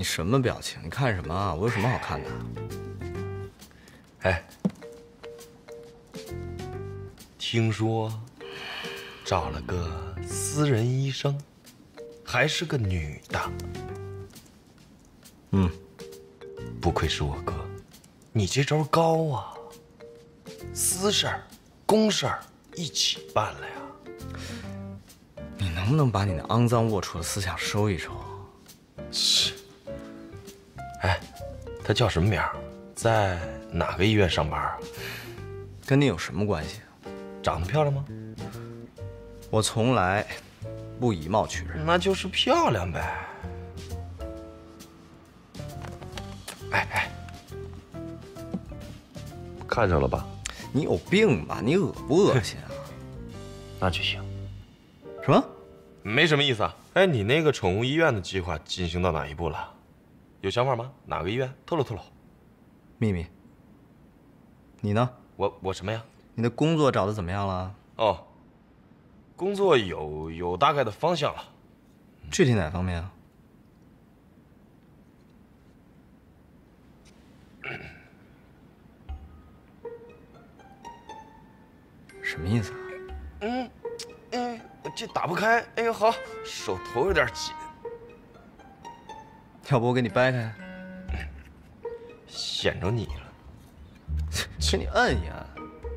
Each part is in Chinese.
什么表情？你看什么啊？我有什么好看的？ 哎，听说找了个私人医生，还是个女的。 嗯， 不愧是我哥，你这招高啊！私事儿、公事儿一起办了呀。 你能不能把你那肮脏龌龊的思想收一收？ 切！哎，他叫什么名儿？在哪个医院上班啊？ 跟你有什么关系？ 长得漂亮吗？ 我从来不以貌取人。 那就是漂亮呗。哎，看上了吧？ 你有病吧？你恶不恶心啊？ 那就行。 什么？ 没什么意思啊。哎，你那个宠物医院的计划进行到哪一步了？有想法吗？哪个医院？透露透露。 秘密。你呢？ 我什么呀？ 你的工作找的怎么样了？ 哦，工作有大概的方向了。 具体哪方面啊？什么意思啊？ 这打不开。哎呦，好，手头有点紧。 要不我给你掰开？ 显着你了。 给你摁一摁。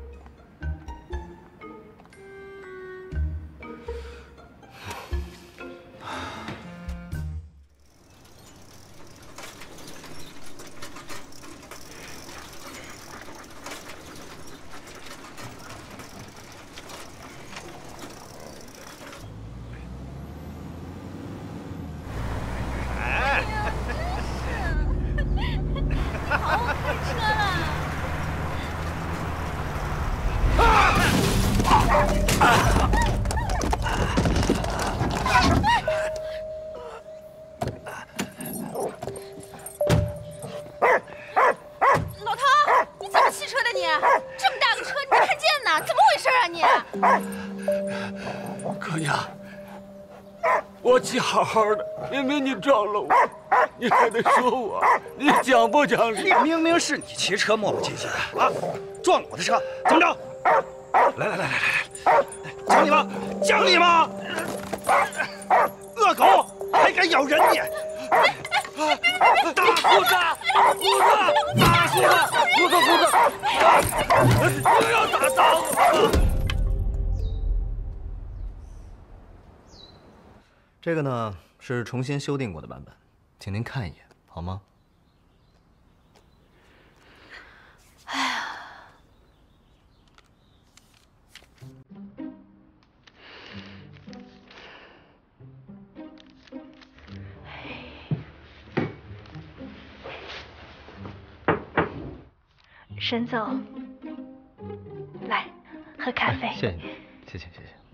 可娘，我骑好好的，明明你撞了我，你还得说我，你讲不讲理？ 明明是你骑车磨磨唧唧的啊，撞了我的车，怎么着？来，讲理吗？讲理吗？恶狗还敢咬人你！ 大胡子，大胡子，不要打我！ 这个呢是重新修订过的版本，请您看一眼好吗？ 哎呀，沈总，来喝咖啡。 谢谢你，谢谢。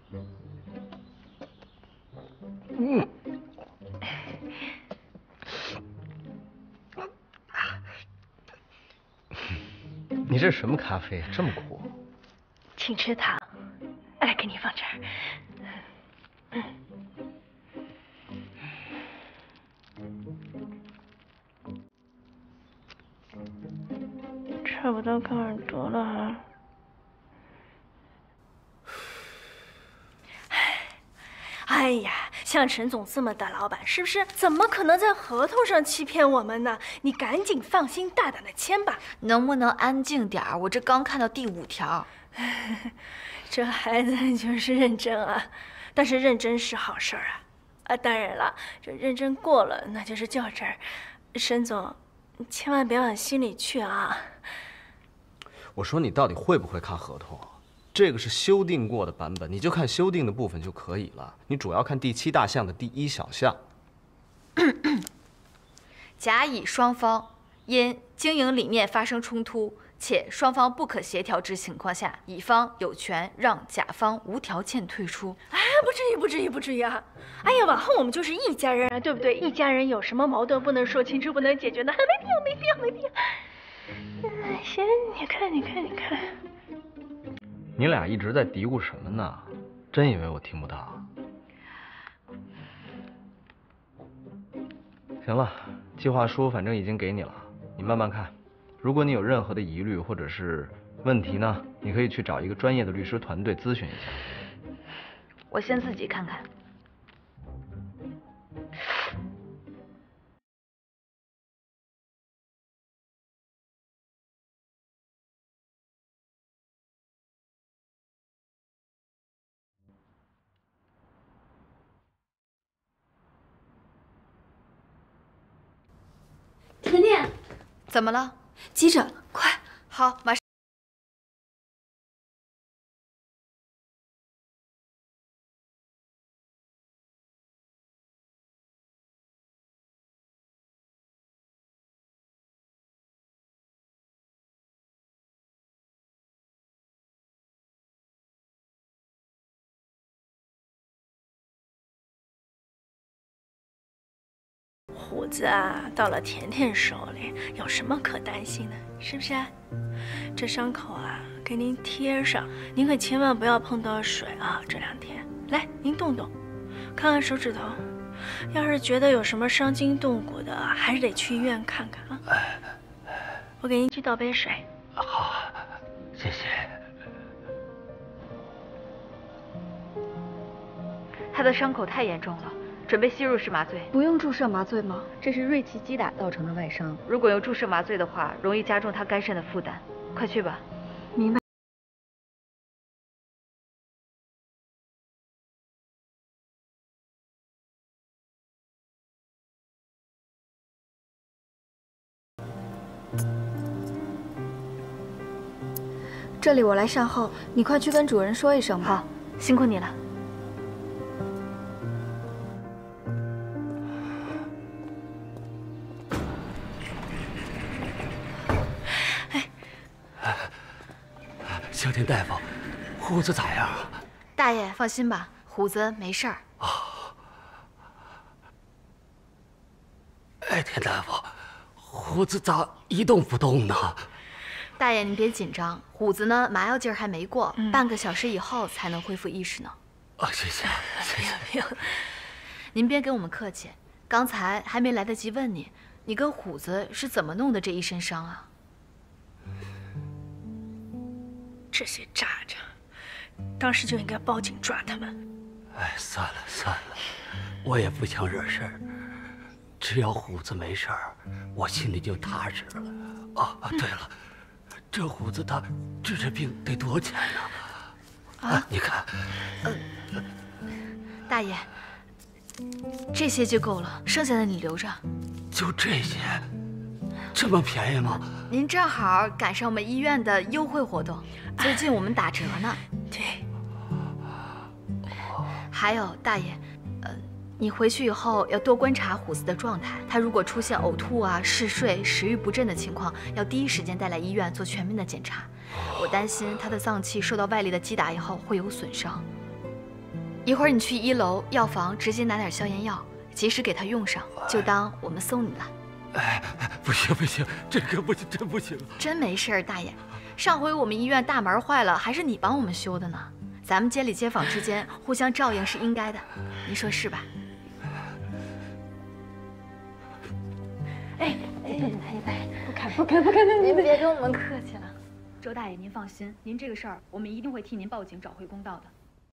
你这是什么咖啡？这么苦？ 请吃糖，来给你放这儿。差不多看耳朵了哈。哎呀，像沈总这么大老板，是不是怎么可能在合同上欺骗我们呢？你赶紧放心大胆的签吧。 能不能安静点儿？我这刚看到第5条。 这孩子就是认真啊，但是认真是好事儿啊。啊，当然了，这认真过了那就是较真儿。沈总，你千万别往心里去啊。 我说你到底会不会看合同？这个是修订过的版本，你就看修订的部分就可以了。你主要看第7大项的第1小项。 甲乙双方因经营理念发生冲突，且双方不可协调之情况下，乙方有权让甲方无条件退出。 哎，不至于啊！哎呀，往后我们就是一家人啊，对不对？一家人有什么矛盾不能说清楚、不能解决的，没必要。行，你看。 你俩一直在嘀咕什么呢？真以为我听不到？行了， 计划书反正已经给你了，你慢慢看。如果你有任何的疑虑或者是问题呢，你可以去找一个专业的律师团队咨询一下。 我先自己看看。 甜甜， 怎么了？ 急诊，快！ 好，马上。 虎子啊，到了甜甜手里，有什么可担心的？是不是？这伤口啊，给您贴上，您可千万不要碰到水啊！这2天，来，您动动，看看手指头。要是觉得有什么伤筋动骨的，还是得去医院看看啊。我给您去倒杯水。 好，谢谢。 他的伤口太严重了。准备吸入式麻醉， 不用注射麻醉吗？ 这是锐器击打造成的外伤，如果用注射麻醉的话，容易加重他肝肾的负担。快去吧。 明白。这里我来善后，你快去跟主人说一声吧。 好，辛苦你了。 小田大夫，虎子咋样啊？ 大爷放心吧，虎子没事儿。 哎，田大夫，虎子咋一动不动呢？ 大爷，您别紧张，虎子呢麻药劲儿还没过，半个小时以后才能恢复意识呢。 谢谢，谢谢。 您别跟我们客气，刚才还没来得及问你，你跟虎子是怎么弄的这一身伤啊？ 这些渣渣，当时就应该报警抓他们。 哎，算了算了，我也不想惹事儿。只要虎子没事儿，我心里就踏实了。对了，这虎子他治这病得多少钱呢？你看， 大爷，这些就够了，剩下的你留着。 就这些，这么便宜吗？ 您正好赶上我们医院的优惠活动，最近我们打折呢。 对。 还有大爷，你回去以后要多观察虎子的状态，他如果出现呕吐啊、嗜睡、食欲不振的情况，要第一时间带来医院做全面的检查。我担心他的脏器受到外力的击打以后会有损伤。一会儿你去1楼药房直接拿点消炎药，及时给他用上，就当我们送你了。 哎，不行不行，这个不行，真不行。 真没事儿，大爷。上回我们医院大门坏了，还是你帮我们修的呢。咱们街里街坊之间互相照应是应该的，您说是吧？哎，不看，您别跟我们客气了。周大爷，您放心，您这个事儿我们一定会替您报警找回公道的。